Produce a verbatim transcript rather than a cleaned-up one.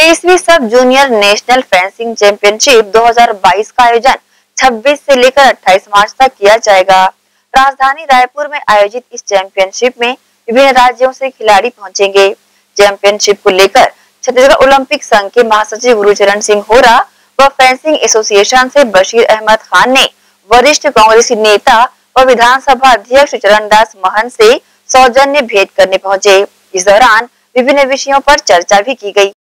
तेईसवीं सब junior national fencing championship दो हज़ार बाईस का आयोजन छब्बीस से लेकर अट्ठाईस मार्च तक किया जाएगा। राजधानी रायपुर में आयोजित इस चैंपियनशिप में विभिन्न राज्यों से खिलाड़ी पहुंचेंगे। चैंपियनशिप को लेकर छत्तीसगढ़ ओलंपिक संघ के महासचिव गुरुचरण सिंह होरा व फेंसिंग एसोसिएशन से बशीर अहमद खान ने वरिष्ठ कांग्रेसी नेता व विधानसभा अध्यक्ष चरणदास महंत से सौजन्य भेंट करने पहुंचे। इस दौरान विभिन्न विषयों पर चर्चा भी की गई।